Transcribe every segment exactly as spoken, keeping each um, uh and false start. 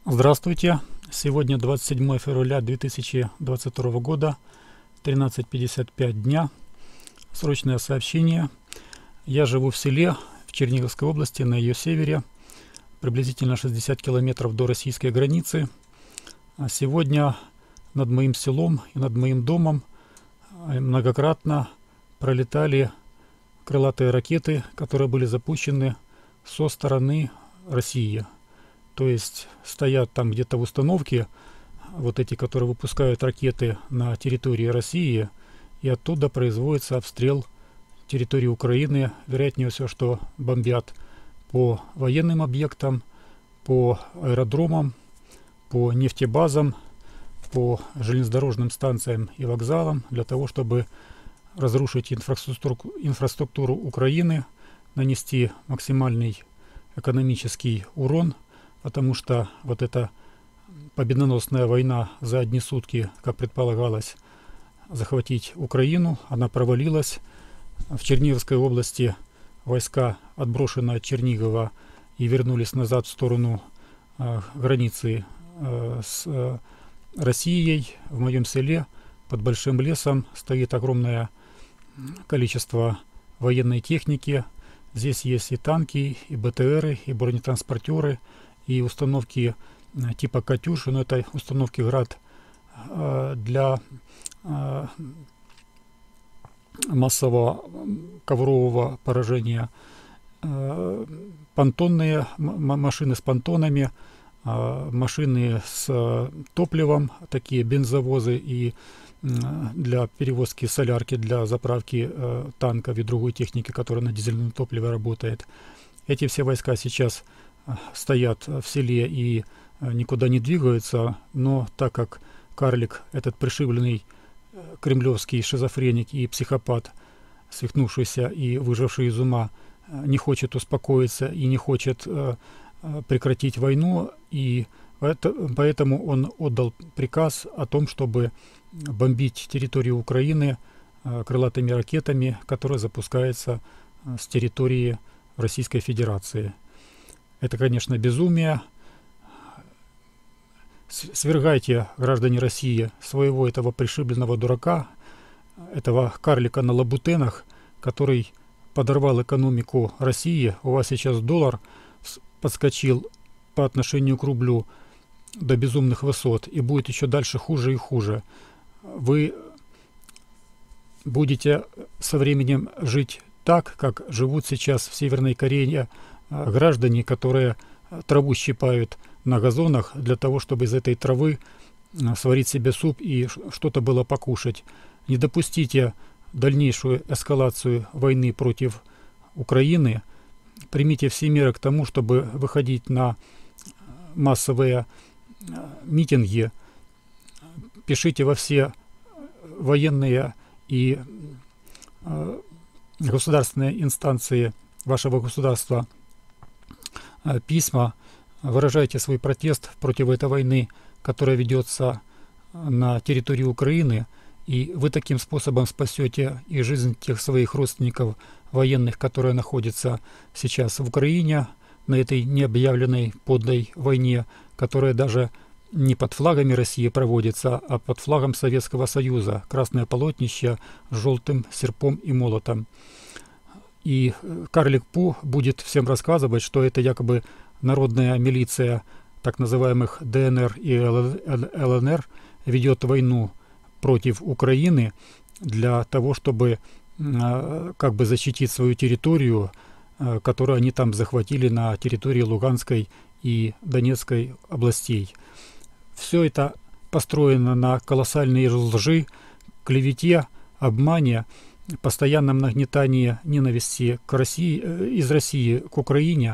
Здравствуйте! Сегодня двадцать седьмое февраля две тысячи двадцать второго года, тринадцать пятьдесят пять дня. Срочное сообщение. Я живу в селе в Черниговской области, на ее севере, приблизительно шестьдесят километров до российской границы. А сегодня над моим селом и над моим домом многократно пролетали крылатые ракеты, которые были запущены со стороны России. То есть стоят там где-то в установке вот эти, которые выпускают ракеты на территории России, и оттуда производится обстрел территории Украины. Вероятнее всего, что бомбят по военным объектам, по аэродромам, по нефтебазам, по железнодорожным станциям и вокзалам, для того, чтобы разрушить инфраструктуру, инфраструктуру Украины, нанести максимальный экономический урон, потому что вот эта победоносная война за одни сутки, как предполагалось, захватить Украину, она провалилась. В Черниговской области войска отброшены от Чернигова и вернулись назад в сторону э, границы э, с э, Россией. В моем селе под большим лесом стоит огромное количество военной техники. Здесь есть и танки, и БТРы, и бронетранспортеры, и установки типа «Катюши», но это установки «Град» для массового коврового поражения, понтонные машины с понтонами, машины с топливом, такие бензовозы, и для перевозки солярки, для заправки танков и другой техники, которая на дизельном топливе работает. Эти все войска сейчас стоят в селе и никуда не двигаются, но так как карлик, этот пришибленный кремлевский шизофреник и психопат, свихнувшийся и выживший из ума, не хочет успокоиться и не хочет прекратить войну, и поэтому он отдал приказ о том, чтобы бомбить территорию Украины крылатыми ракетами, которые запускаются с территории Российской Федерации. Это, конечно, безумие. Свергайте, граждане России, своего этого пришибленного дурака, этого карлика на лабутенах, который подорвал экономику России. У вас сейчас доллар подскочил по отношению к рублю до безумных высот и будет еще дальше хуже и хуже. Вы будете со временем жить так, как живут сейчас в Северной Корее граждане, которые траву щипают на газонах для того, чтобы из этой травы сварить себе суп и что-то было покушать. Не допустите дальнейшую эскалацию войны против Украины. Примите все меры к тому, чтобы выходить на массовые митинги. Пишите во все военные и государственные инстанции вашего государства письма, выражайте свой протест против этой войны, которая ведется на территории Украины, и вы таким способом спасете и жизнь тех своих родственников военных, которые находятся сейчас в Украине, на этой необъявленной подлой войне, которая даже не под флагами России проводится, а под флагом Советского Союза. Красное полотнище с желтым серпом и молотом. И карлик Пу будет всем рассказывать, что это якобы народная милиция так называемых ДНР и ЛНР ведет войну против Украины для того, чтобы как бы защитить свою территорию, которую они там захватили на территории Луганской и Донецкой областей. Все это построено на колоссальной лжи, клевете, обмане, постоянном нагнетании ненависти к России, из России к Украине,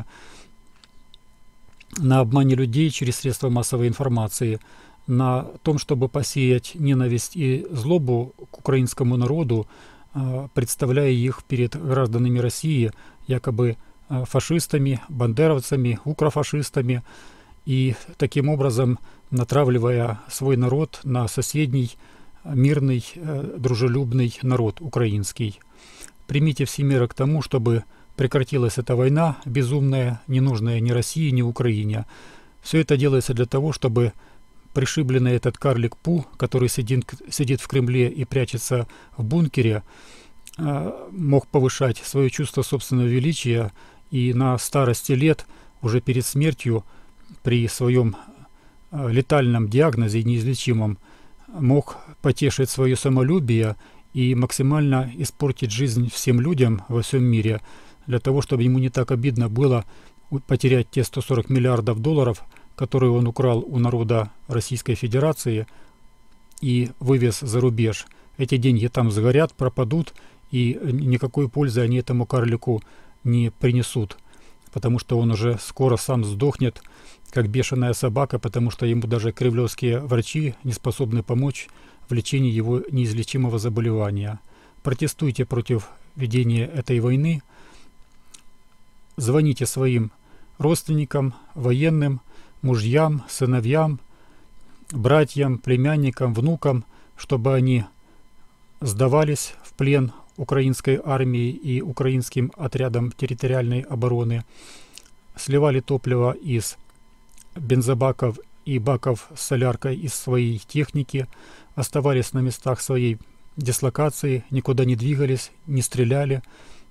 на обмане людей через средства массовой информации, на том, чтобы посеять ненависть и злобу к украинскому народу, представляя их перед гражданами России якобы фашистами, бандеровцами, укрофашистами, и таким образом натравливая свой народ на соседний мирный, дружелюбный народ украинский. Примите все меры к тому, чтобы прекратилась эта война безумная, не нужная ни России, ни Украине. Все это делается для того, чтобы пришибленный этот карлик Пу, который сидит, сидит в Кремле и прячется в бункере, мог повышать свое чувство собственного величия и на старости лет, уже перед смертью, при своем летальном диагнозе неизлечимом, мог потешить свое самолюбие и максимально испортить жизнь всем людям во всем мире, для того, чтобы ему не так обидно было потерять те сто сорок миллиардов долларов, которые он украл у народа Российской Федерации и вывез за рубеж. Эти деньги там сгорят, пропадут, и никакой пользы они этому карлику не принесут, потому что он уже скоро сам сдохнет, как бешеная собака, потому что ему даже кремлевские врачи не способны помочь в лечении его неизлечимого заболевания. Протестуйте против ведения этой войны, звоните своим родственникам, военным, мужьям, сыновьям, братьям, племянникам, внукам, чтобы они сдавались в плен украинской армии и украинским отрядам территориальной обороны, сливали топливо из бензобаков и баков с соляркой из своей техники, оставались на местах своей дислокации, никуда не двигались, не стреляли.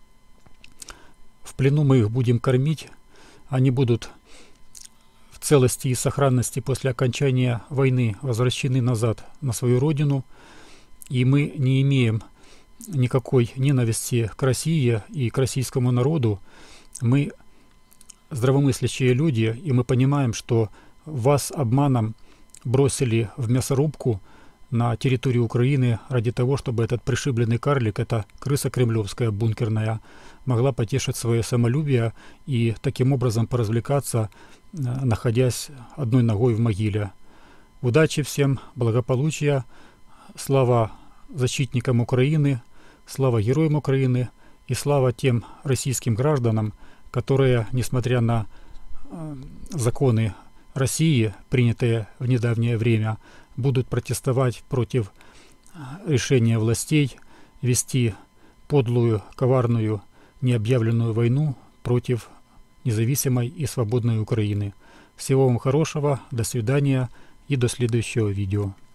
В плену мы их будем кормить, они будут в целости и сохранности после окончания войны возвращены назад на свою родину, и мы не имеем никакой ненависти к России и к российскому народу. Мы здравомыслящие люди, и мы понимаем, что вас обманом бросили в мясорубку на территорию Украины ради того, чтобы этот пришибленный карлик, эта крыса кремлевская бункерная, могла потешить свое самолюбие и таким образом поразвлекаться, находясь одной ногой в могиле. Удачи всем, благополучия, слава защитникам Украины, слава героям Украины и слава тем российским гражданам, которые, несмотря на э, законы России, принятые в недавнее время, будут протестовать против решения властей вести подлую, коварную, необъявленную войну против независимой и свободной Украины. Всего вам хорошего, до свидания и до следующего видео.